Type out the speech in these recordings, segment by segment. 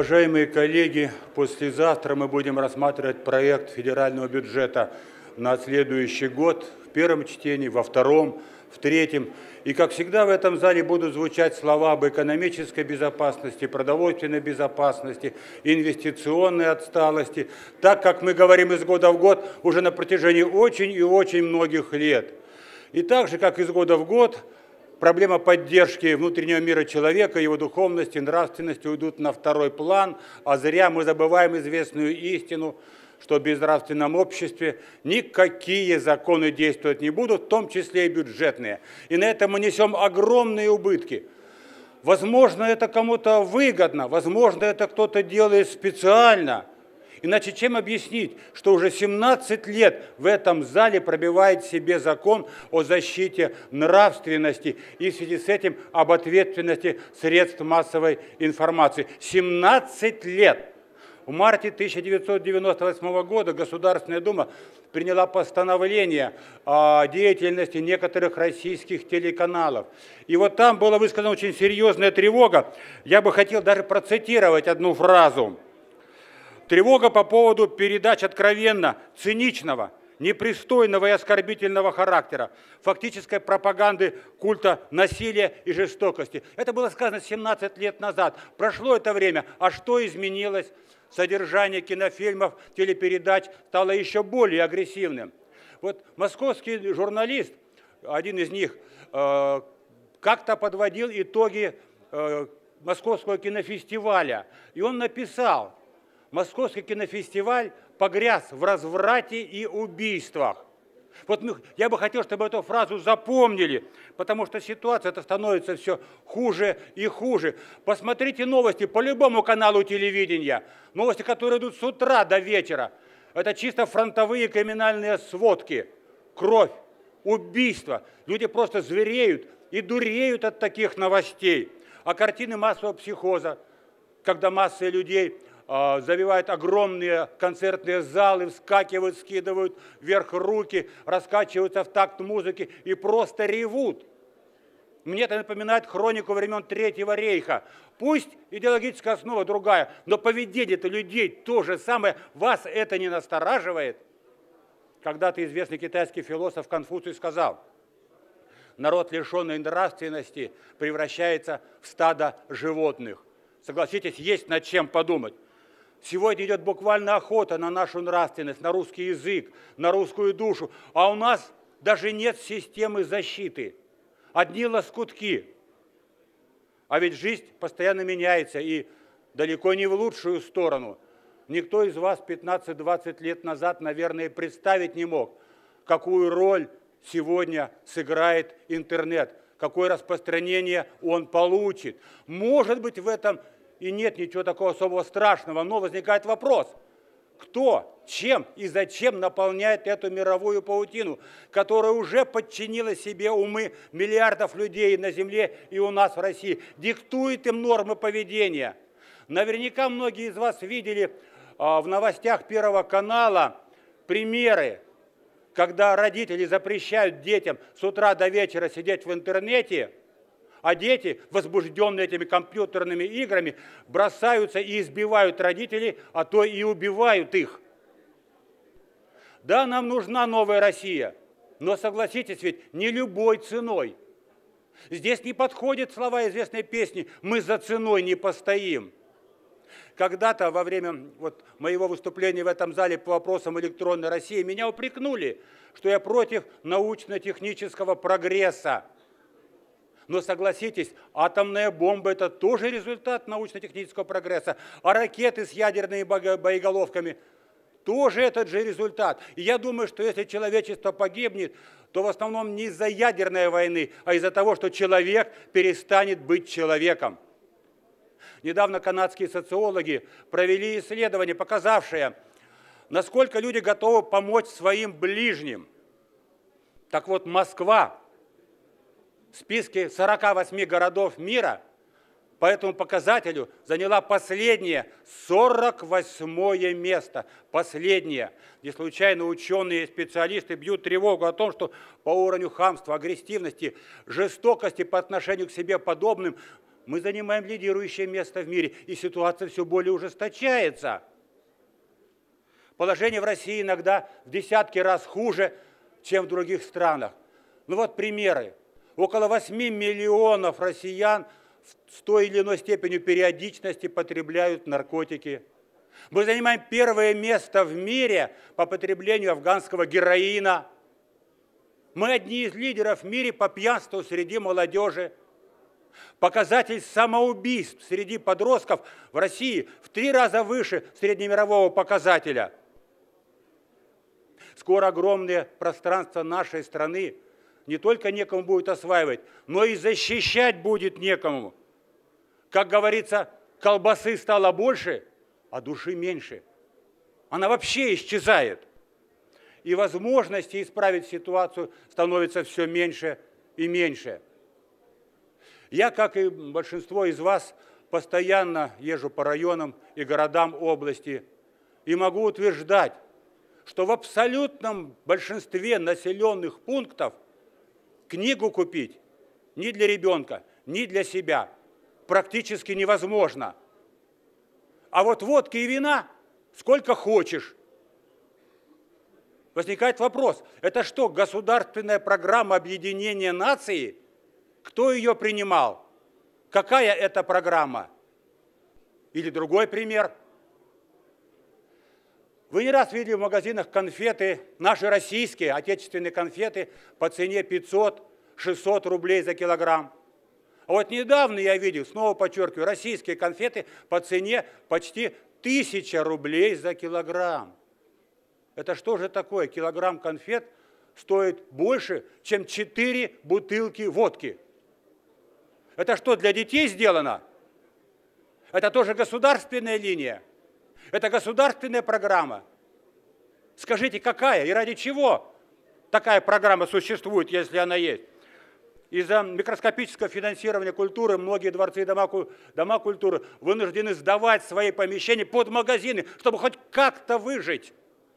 Уважаемые коллеги, послезавтра мы будем рассматривать проект федерального бюджета на следующий год в первом чтении, во втором, в третьем. И, как всегда, в этом зале будут звучать слова об экономической безопасности, продовольственной безопасности, инвестиционной отсталости, так как мы говорим из года в год уже на протяжении очень и очень многих лет. И так же, как из года в год, проблема поддержки внутреннего мира человека, его духовности, нравственности уйдут на второй план, а зря мы забываем известную истину, что в безнравственном обществе никакие законы действовать не будут, в том числе и бюджетные. И на этом мы несем огромные убытки. Возможно, это кому-то выгодно, возможно, это кто-то делает специально. Иначе чем объяснить, что уже 17 лет в этом зале пробивает себе закон о защите нравственности и в связи с этим об ответственности средств массовой информации? 17 лет! В марте 1998 года Государственная Дума приняла постановление о деятельности некоторых российских телеканалов. И вот там была высказана очень серьезная тревога. Я бы хотел даже процитировать одну фразу. Тревога по поводу передач откровенно циничного, непристойного и оскорбительного характера, фактической пропаганды культа насилия и жестокости. Это было сказано 17 лет назад. Прошло это время, а что изменилось? Содержание кинофильмов, телепередач стало еще более агрессивным. Вот московский журналист, один из них, как-то подводил итоги Московского кинофестиваля. И он написал: Московский кинофестиваль погряз в разврате и убийствах. Вот я бы хотел, чтобы эту фразу запомнили, потому что ситуация-то становится все хуже и хуже. Посмотрите новости по любому каналу телевидения. Новости, которые идут с утра до вечера. Это чисто фронтовые криминальные сводки. Кровь, убийства. Люди просто звереют и дуреют от таких новостей. А картины массового психоза, когда массы людей завивают огромные концертные залы, вскакивают, скидывают вверх руки, раскачиваются в такт музыки и просто ревут. Мне это напоминает хронику времен Третьего рейха. Пусть идеологическая основа другая, но поведение-то людей то же самое. Вас это не настораживает? Когда-то известный китайский философ Конфуций сказал: народ, лишенный нравственности, превращается в стадо животных. Согласитесь, есть над чем подумать. Сегодня идет буквально охота на нашу нравственность, на русский язык, на русскую душу. А у нас даже нет системы защиты. Одни лоскутки. А ведь жизнь постоянно меняется и далеко не в лучшую сторону. Никто из вас 15-20 лет назад, наверное, представить не мог, какую роль сегодня сыграет интернет, какое распространение он получит. Может быть, в этом и нет ничего такого особого страшного, но возникает вопрос: кто, чем и зачем наполняет эту мировую паутину, которая уже подчинила себе умы миллиардов людей на Земле и у нас в России, диктует им нормы поведения? Наверняка многие из вас видели в новостях Первого канала примеры, когда родители запрещают детям с утра до вечера сидеть в интернете, а дети, возбужденные этими компьютерными играми, бросаются и избивают родителей, а то и убивают их. Да, нам нужна новая Россия, но согласитесь, ведь не любой ценой. Здесь не подходят слова известной песни «Мы за ценой не постоим». Когда-то во время моего выступления в этом зале по вопросам электронной России меня упрекнули, что я против научно-технического прогресса. Но согласитесь, атомная бомба – это тоже результат научно-технического прогресса, а ракеты с ядерными боеголовками – тоже этот же результат. И я думаю, что если человечество погибнет, то в основном не из-за ядерной войны, а из-за того, что человек перестанет быть человеком. Недавно канадские социологи провели исследование, показавшее, насколько люди готовы помочь своим ближним. Так вот, Москва в списке 48 городов мира по этому показателю заняла последнее, 48-е место. Последнее. Не случайно ученые и специалисты бьют тревогу о том, что по уровню хамства, агрессивности, жестокости по отношению к себе подобным Мы занимаем лидирующее место в мире, и ситуация все более ужесточается. Положение в России иногда в десятки раз хуже, чем в других странах. Ну вот примеры. Около 8 миллионов россиян с той или иной степенью периодичности потребляют наркотики. Мы занимаем первое место в мире по потреблению афганского героина. Мы одни из лидеров в мире по пьянству среди молодежи. Показатель самоубийств среди подростков в России в 3 раза выше среднемирового показателя. Скоро огромные пространства нашей страны не только некому будет осваивать, но и защищать будет некому. Как говорится, колбасы стало больше, а души меньше. Она вообще исчезает. И возможности исправить ситуацию становится все меньше и меньше. Я, как и большинство из вас, постоянно езжу по районам и городам области и могу утверждать, что в абсолютном большинстве населенных пунктов книгу купить ни для ребенка, ни для себя практически невозможно. А вот водки и вина сколько хочешь. Возникает вопрос, это что, государственная программа объединения нации? Кто ее принимал? Какая это программа? Или другой пример. Вы не раз видели в магазинах конфеты, наши российские, отечественные конфеты по цене 500-600 рублей за килограмм. А вот недавно я видел, снова подчеркиваю, российские конфеты по цене почти 1000 рублей за килограмм. Это что же такое? Килограмм конфет стоит больше, чем 4 бутылки водки. Это что, для детей сделано? Это тоже государственная линия? Это государственная программа? Скажите, какая и ради чего такая программа существует, если она есть? Из-за микроскопического финансирования культуры многие дворцы и дома культуры вынуждены сдавать свои помещения под магазины, чтобы хоть как-то выжить.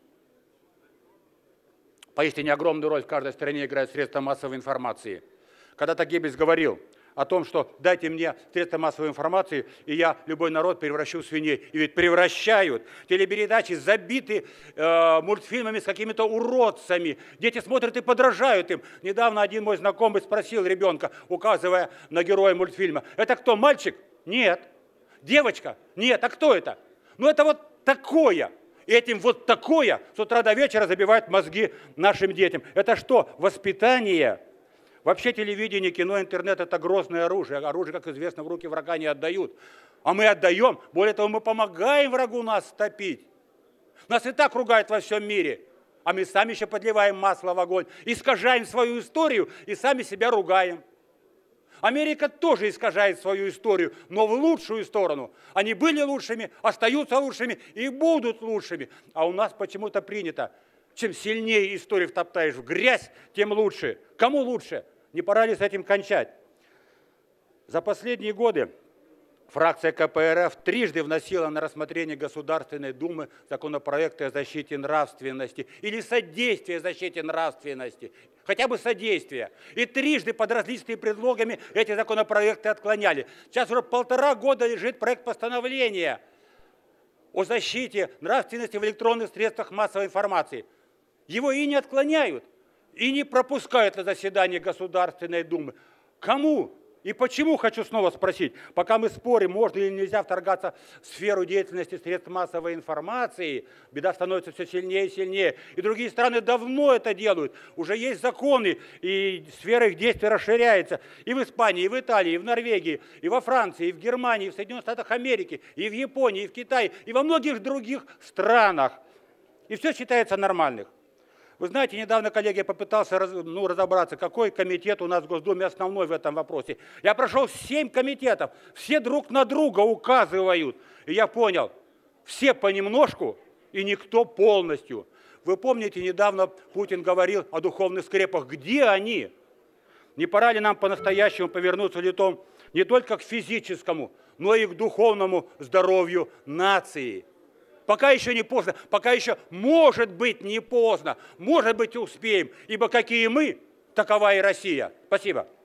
Поистине огромную роль в каждой стране играют средства массовой информации. Когда-то Геббельс говорил о том, что дайте мне средства массовой информации, и я любой народ превращу в свиней. И ведь превращают. Телепередачи забиты мультфильмами с какими-то уродцами. Дети смотрят и подражают им. Недавно один мой знакомый спросил ребенка, указывая на героя мультфильма: это кто, мальчик? Нет. Девочка? Нет. А кто это? Ну это вот такое. И этим вот такое с утра до вечера забивает мозги нашим детям. Это что, воспитание? Вообще телевидение, кино, интернет – это грозное оружие. Оружие, как известно, в руки врага не отдают. А мы отдаем. Более того, мы помогаем врагу нас топить. Нас и так ругают во всем мире. А мы сами еще подливаем масло в огонь, искажаем свою историю и сами себя ругаем. Америка тоже искажает свою историю, но в лучшую сторону. Они были лучшими, остаются лучшими и будут лучшими. А у нас почему-то принято: чем сильнее историю втоптаешь в грязь, тем лучше. Кому лучше? Не пора ли с этим кончать? За последние годы фракция КПРФ трижды вносила на рассмотрение Государственной Думы законопроекты о защите нравственности или содействие защите нравственности, хотя бы содействие. И трижды под различными предлогами эти законопроекты отклоняли. Сейчас уже 1,5 года лежит проект постановления о защите нравственности в электронных средствах массовой информации. Его и не отклоняют, и не пропускают на заседание Государственной Думы. Кому и почему, хочу снова спросить, пока мы спорим, можно или нельзя вторгаться в сферу деятельности средств массовой информации, беда становится все сильнее и сильнее. И другие страны давно это делают. Уже есть законы, и сфера их действия расширяется. И в Испании, и в Италии, и в Норвегии, и во Франции, и в Германии, и в Соединенных Штатах Америки, и в Японии, и в Китае, и во многих других странах. И все считается нормальным. Вы знаете, недавно коллега попытался разобраться, какой комитет у нас в Госдуме основной в этом вопросе. Я прошел 7 комитетов, все друг на друга указывают. И я понял, все понемножку и никто полностью. Вы помните, недавно Путин говорил о духовных скрепах. Где они? Не пора ли нам по-настоящему повернуться лицом не только к физическому, но и к духовному здоровью нации? Пока еще не поздно, пока еще, может быть, не поздно, может быть, успеем, ибо какие мы, такова и Россия. Спасибо.